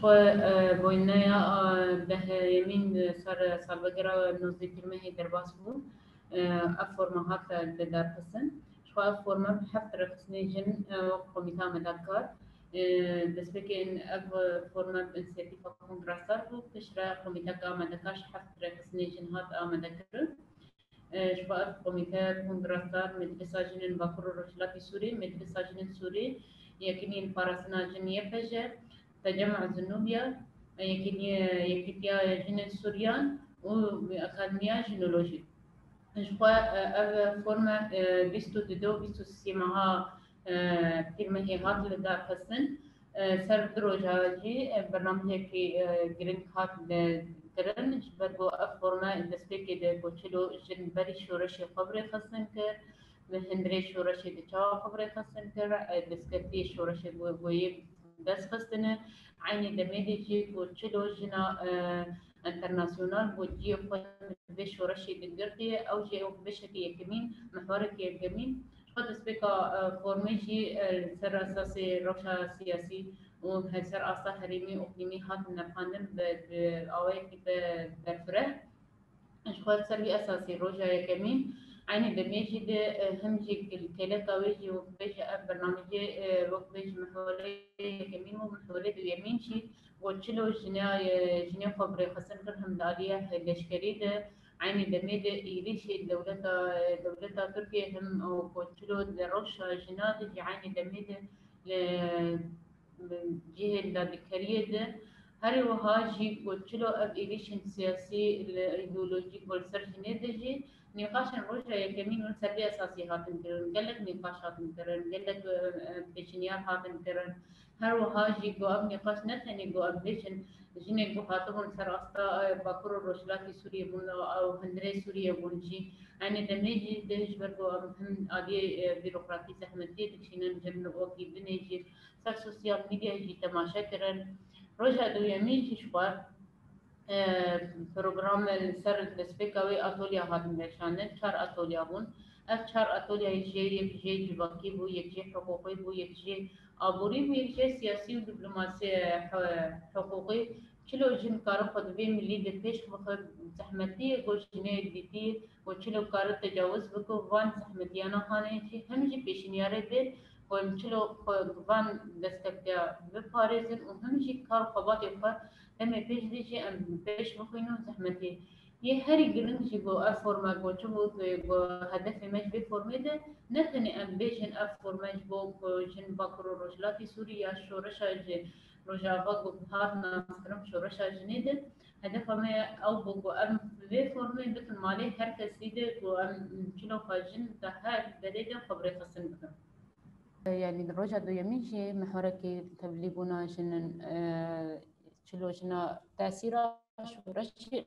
بوينايا به يمين صار بقرا نوزي كلمة هي درباس بو أفورما هات لدار حسن شو أفورما بحفت رخصني جن وقوميتا مدكار دسبكين أف فورما بنسيتي فكون دراسات وكشرا قوميتا كا مدكاش حفت رخصني جن هات مدكر شو أف قوميتا كون دراسات مدرسة جن باكر رشلاتي سوري مدرسة جن سوري يكنين باراسنا جن يفجر تجمع زنوبيا يكتيا جن سوريان وأكاديميا جينولوجي شخوا فورما بيستو تدو بيستو سيماها كلمة هي هات لدار حسن سر دروجا جي برنامج في جرين هات لدرن برضو فورما دسبيكي ده بوشلو جن بري شورش خبري حسن كر بهندري شورش دچا خبري حسن كر دسكتي شورش بويب بس خستنه عيني دميدي بوشلو جنا انترناسيونال بوجي بش ورشي دقرتي او جي او بشكي يكمين محورك يكمين خد سبيكا فورميجي سر اساسي روشا سياسي وهسر اصلا هريمي اقليمي هات نفاندن باويك بفره خد سربي اساسي روشا يكمين عيني دميجي ده همجي التلاتة ويجي وبيجي برنامجي وقت بيجي محوري يكمين ومحوري اليمين شي وشلو جنيا خبري خسن كرهم دالية لشكري ده عيني دميد إيريش دولة تركيا هم وشلو دروشة جنا دي عيني دميد جهة الذكرية ده هري وهاجي وشلو أب إيريش سياسي الإيديولوجي والسر جنيه ده جي نقاش الرجع يكمين ونسبي أساسي هاتن كرن قالك نقاش هاتن كرن قالك بجنيار هاتن كرن هر وهاجي جو اب نقاش نتني جو اب بيشن جيني جو خاطبون سر استا باكور روشلاتي سوريا بون او هندري سوريا بونجي يعني دميجي دهج برضو هم ادي بيروقراطي زحمتي دكشينن جمن اوكي بنيجي سر سوشيال ميديا جي تماشا كرن رجع دو يمين شوار بروجرام سر دسبيكاوي اتوليا هاتن نشانه چار اتوليا بون چار اتوليا يجي جباكي بو يجي حقوقي بو يجي عبوری و یک سیاسی و دیپلماسی حقوقی چلو جن کار خود به ملی د پیش خود زحمتی گوشنه دیتی و چلو کار تجاوز بکو وان زحمتیانا خانه چی همجی پیشنیاره ده و چلو وان دستکتیا بپارزن و همجی کار خبات یفر همه پیش دیجی ام پیش بخوینو زحمتی ये हर गिरन जी गो अ फॉर्मा गो चबो गो हदफ मैच बे फॉर्मे दे नथने एम्बिशन अ फॉर्मा गो जन बकरो रोजलाती सूरिया शोरशा जे रोजाबा गो भार ना करम शोरशा जने दे هدف ما او بو ام بे फॉर्मे दे माले हर कसी दे गो ام चलो خاجن ده هر دليل خبره خصن بكم يعني الرجع دو يميجي محوركي تبليبونا جنن چلو جنا تاثير شورش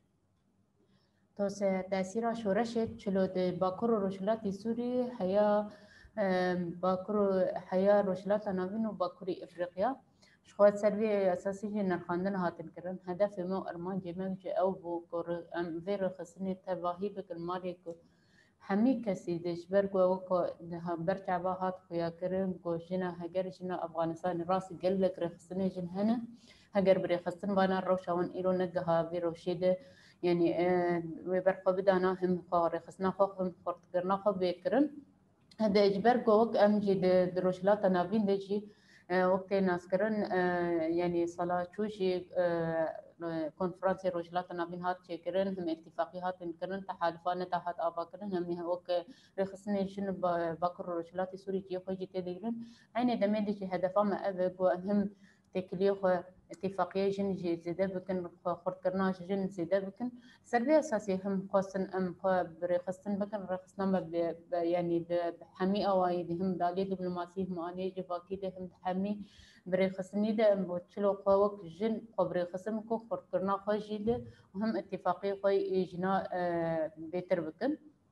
توسع تأثير شورشت چلو د باکور روشلات سوري حيا باکور حيا روشلات ناوين و باکوری افریقیا شخوات سروی اساسی جن خواندن هاتن کرن هدف مو ارمان جمعج او بو کور ام ویر خصنی تباهی بکل مالی کو همی کسی دشبر گو کو برچعبا هات خویا کرن گو جنا هگر جنا افغانستان راس قلبك رخصني جن هنا هگر بري خصن وانا روشاون ايرو نجها بيروشيده يعني وبرخو بدانا هم خارق خصنا هم خرط قرنا خو بيكرن هذا إجبار جوك أمجي دروشلات نافين دجي وقت ناس كرن يعني صلاة شوشي كونفرنس روشلات نافين هات شكرن هم اتفاقيات كرن تحالفان تحت آبا كرن هم وك رخصني شن بكر روشلات سوري جي خوجي تديرن عين دمين دجي هدفا ما أبغى وهم تكليخ اتفاقية جن جي زيادة بكن خرط كرناش جن زيادة بكن سربي أساسي هم خاصن أم برخصن بكن رخصنا يعني بحمي أوايد هم دالي دبلوماسي هم أنا جباكي ده هم حمي برخصني ده بوتشلو قوك جن قبرخصن كو خرط كرنا خاجي ده وهم اتفاقية خوي جنا بيتر بكن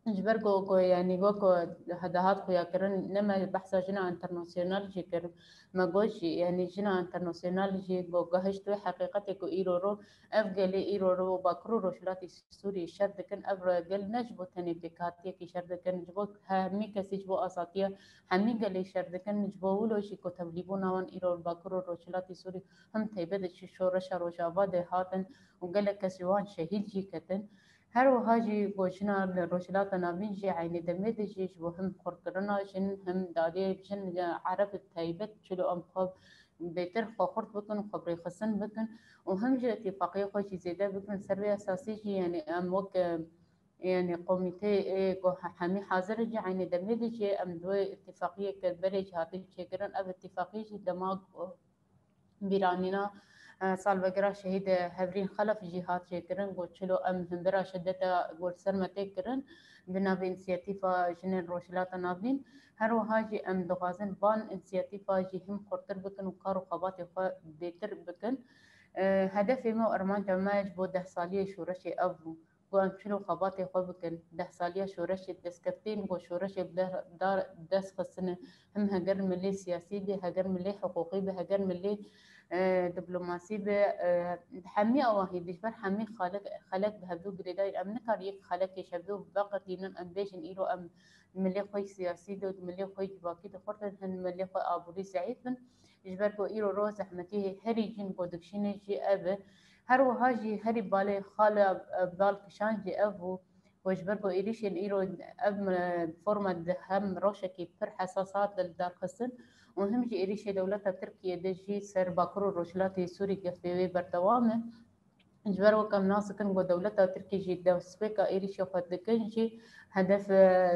جبرگو يعني گوکو هداهات خویا کرن نما بحثا جنا انترناسيونال جي كر ما گوشي يعني جنا انترناسيونال جي گو گهشت حقيقتي كو ايرورو افجلي ايرورو باكرو روشلاتي سوري شرد كن ابر قل نجبو تاني بكاتي كي شرد كن جبو همي كسي جبو اساتيا همي قلي شرد كن جبو ولو شي كو تبليبو نوان ايرور باكرو روشلاتي سوري هم تيبد شي شورشا روشاباد هاتن وقال كسيوان شهيد جي كتن هر وهاجي بوشنا روشلات نابين جي عيني دميد جي وهم خوركرنا جن هم دادي جن عرب التايبت شلو ام خب بيتر خورت بكن خبري خسن بكن وهم جي اتفاقية خوشي زيادة بكن سربي اساسي جي يعني ام وك يعني قوميتي حامي حاضر جي عيني دميد جي ام دو اتفاقية كالبري جهاتي شكرن اب اتفاقية جي دماغ بيرانينا سالفقرا شهيد هبرين خلف جهات شكرن قول شلو ام هندرا شدتا قول سرمتي كرن بنابي انسياتيفا جنين روشلاتا نابين هرو هاجي ام دغازن بان انسياتيفا جي هم خورتر بكن وقارو خباتي بيتر بكن هدفي مو ارمان جماج بو 10 سالية شورشي ابو قوان شلو خباتي خو بكن 10 سالية شورشي دسكفتين قو شورشي دار دس خسنة هم هجر ملي سياسي بي هجر ملي حقوقي بي هجر ملي دبلوماسي به حمي أواهي دشبر حمي خلق بهدو جريداي أم نكاريك خلق يشبدو بقتين أم بيشن إيرو أم ملي خوي سياسي دو ملي خوي باقي تخرطن هن ملي خوي أبوري سعيدن جبر كو إيرو روز أحمتي هري جين بودكشيني جي أب هر وهاجي هري بالي خالة بالكشان جي أبو وجبر كو إيريشن إيرو أب فورمة هم روشكي بر حساسات للدار خسن مهم جي إيريشي دولتها تركيا دجي سر باكرو روشلاتي سوري قفوي بردوامه جبر وكم ناس كن جو دولتها تركيا جي دو سبيكا إيريشي خد دكن جي هدف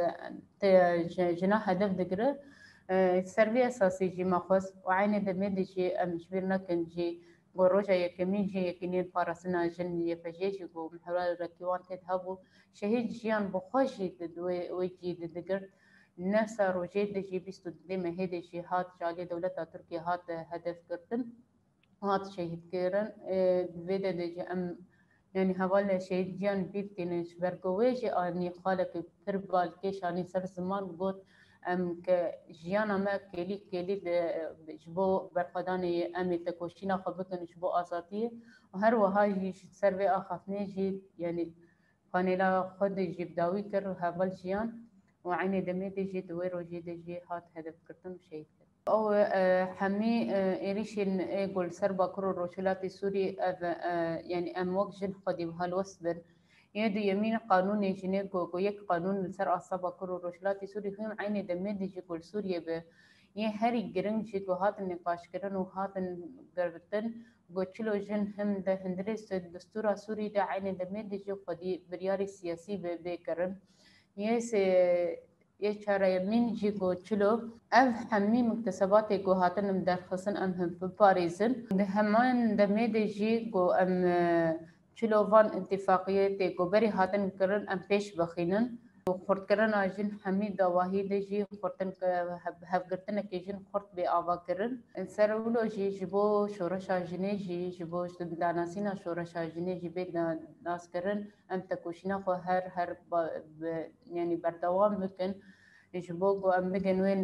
جناح هدف دقرة سربي أساسي جي مخص وعيني دميد جي أمشبرنا كن جي جو روجا يكمين جي يكنين فارسنا جن يفجيجي جو محورال ركيوان تدهبو شهيد جيان بخوشي ددوي ويجي دقرة نفس روجيت دجي بيستو ديما هيدي جي هات جالي دولتها تركيا هات هدف كرتن هات شهيد كيرن فيدا دجي ام يعني هوالا شهيد جيان بيبتينش برقويجي اني خالك تربال كيش اني سر زمان قوت ام كجيانا ما كيلي جبو برقداني امي تكوشينا خبكن جبو اساتيه وهر وهاي سربي اخافني جي يعني فانيلا خد جيب داوي كر هبل جيان وعيني دمي دجي دويرو جي دجي هات هدف كرتن شيء او حمي إيريشين يقول سربا كرو روشلاتي سوري يعني أموك جن خدي بهالوسبر يدو يمين قانون يجيني جو يك قانون سر أصابا كرو روشلاتي سوري هم عيني دمي دجي قول سوريا ب يه هري جرين جي جو هات النقاش كرن وهات قربتن قلتلو جن هم ده هندرس الدستور سوري ده عيني دمي دجي خدي برياري سياسي بكرن يس يشارة يمين جي قلتلو اف همي مكتسباتي جو هاتن مدرخصن ام هم بباريزن ده همان دمي دجي جو ام چلوان اتفاقية جو بري هاتن كرن ام پیش بخينن خورد کرن آجین همی دواهی دجی خورتن هفگرتن کیجین خورد به آوا کرن سرولو جی جبو شورش آجینه جی جبو داناسینا شورش آجینه جی به ناس کرن ام تکوشینا خو هر يعني بردوام بکن جبو گو ام بگن وین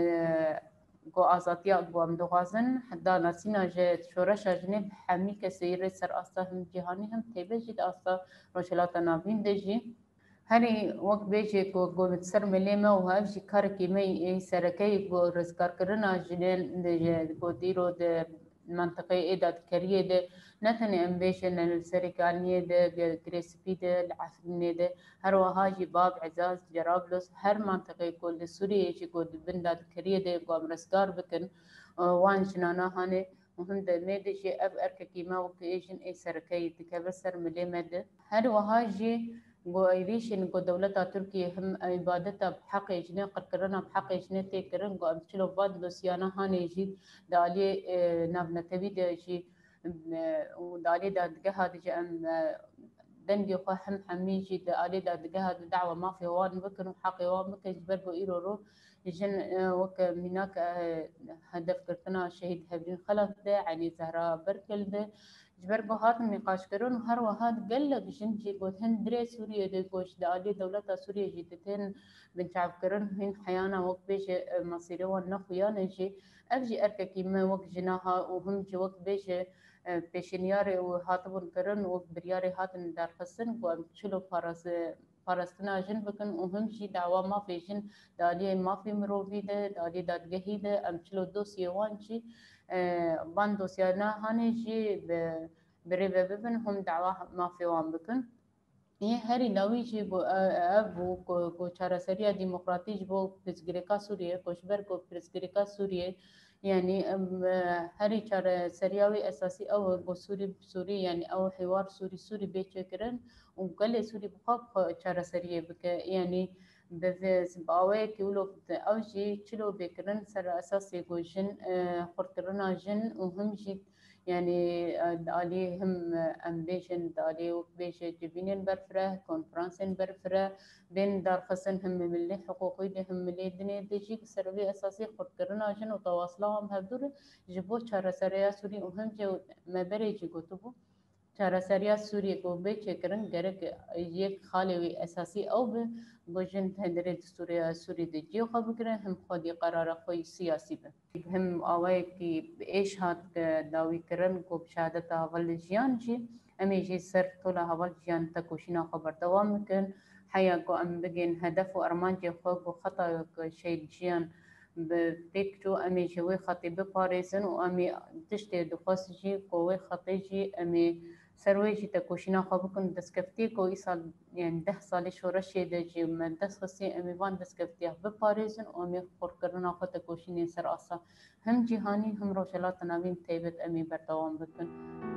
گو آزادیا گو ام دوغازن حدا ناسینا جی شورش آجینه همی کسیر سر آسا هم جهانی هم تیبه جید آسا روشلات ناوین دجی هني وقت بيجي كو بتسر مليمة وهاجي كاركي مي سركي كو رزقار كرنا جنين كو ديرو ده منطقة إيدا كريه ده نتني أمبيشن السريكانية ده كريسبي ده العفنية ده هرو هاجي باب عزاز جرابلس هر منطقة كو سوريا يجي كو بندا كريه ده كو رزقار بكن وان جنانا هاني وهم ده ميدي جي أب أركي ما وكيجن أي سركي تكبسر مليمة ده هرو هاجي جو ايريشن جو دولتا تركيا هم عبادتها بحق يجني قرقرنا بحق يجني تكرن جو امشلو باد لوسيانا هاني جي دالي نابنا تبي دجي ودالي دا دقها دجي ام دنجي خو هم حمي جي دالي دا دقها دعوة ما في وان بكن وحقي وان بكن جبربو ايرو رو جن وك مناك هدف كرتنا شهيد هبرين خلف ده يعني زهراء بركل ده جبر هات نقاش كرن هر وهات قال لك جن جي قلت هن دري سوريا دي قوش دالي دولة سوريا جيتتين بن شعب كرن هن حيانا وقت بيش مصيري والنخويا نجي أفجي أرككي ما وقت جناها وهم جي وقت بيش بيشنياري وهاتبون كرن وقت برياري هاتن دار خسن وشلو فارستنا جن بكن وهم جي دعوة ما في جن دالي ما في مروفي ده دالي دادقهي ده أم شلو دوسي وانشي بان دوسيانا هاني جي بريبه ببن هم دعوة ما في وان بكن ये हरी नवी जी वो को चारा सरिया डेमोक्रेटिक वो प्रेसगिरिका सूर्य कोशबर को प्रेसगिरिका सूर्य يعني هري चारा सरियावी أساسي أو سوري يعني أو حوار سوري بيتشكرن وقال سوري بخاب चारा सरिया بك يعني بأوي كيلو أو جي كيلو بكرن سر أساسي كوجن خرطرنا جن وهم جي يعني عليهم أمبيشن عليه وبيش جبينين برفرة كونفرانسين برفرة بين دار خصن هم ملي حقوقي هم ملي دنيا ديجي سربي أساسي خد كرنا جن وتواصلهم هدور جبوا شارع سريع سوري وهم جو ما بريجي كتبوا شارع سريع سوري کو بيش كرن غيرك يك خالي أساسي أو بوجن هندري دستوري سوري دي جيو خبكره هم خودي قرار خوي سياسي به هم آوای کی ایش هات داوی کرن کو بشهادت اول جیان جی امی جی سر طول اول جیان تکوشینا خبر دوام مکن حیا کو ام بگین هدف و ارمان جی خو کو خطا شی جیان بفكرو امي جوي خطي بباريزن و امي تشتي دخوس جي قوي خطي جي امي سروي جي تكوشينا خبكن دسكفتي كو يصال يعني 10 سالي شورشي دجي ما دسخسي امي وان دسكفتي بباريزن و امي خوركرنا خو تكوشيني سر اصا هم جهاني هم روشلات نابين تيبت امي بردوام بكن